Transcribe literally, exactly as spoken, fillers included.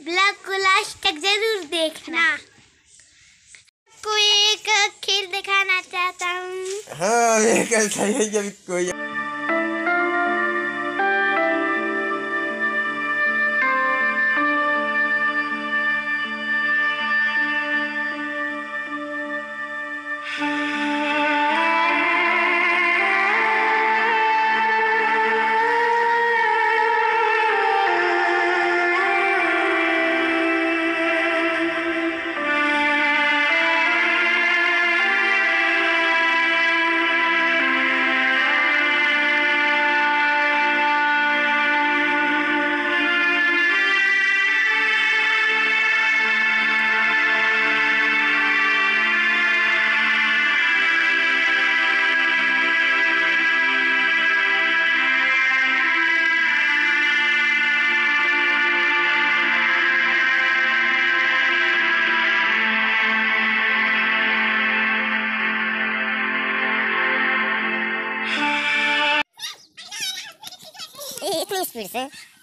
Blog को last तक जरूर देखना। को एक खेल दिखाना चाहता हूँ। हाँ ये कैसा है जब कोई इतनी स्पीड से